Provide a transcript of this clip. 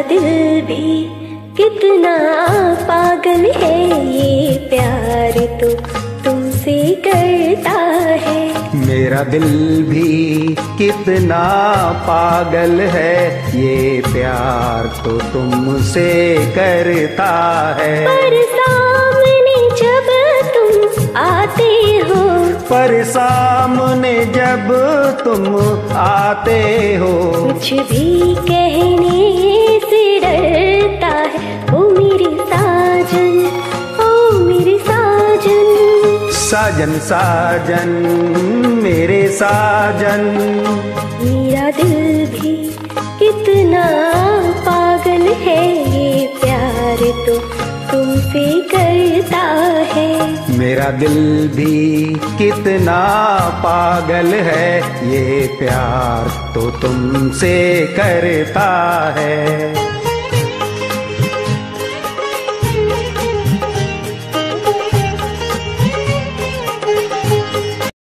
दिल भी कितना पागल है, ये प्यार तो तुमसे करता है। मेरा दिल भी कितना पागल है, ये प्यार तो तुमसे करता है। पर सामने जब तुम आते हो, पर सामने जब तुम आते हो, कुछ भी कहने से डरता है। ओ मेरे साजन, ओ मेरे साजन, साजन साजन मेरे साजन। मेरा दिल भी कितना पागल है, ये प्यार तो तुमसे करता है। मेरा दिल भी कितना पागल है, ये प्यार तो तुमसे करता है।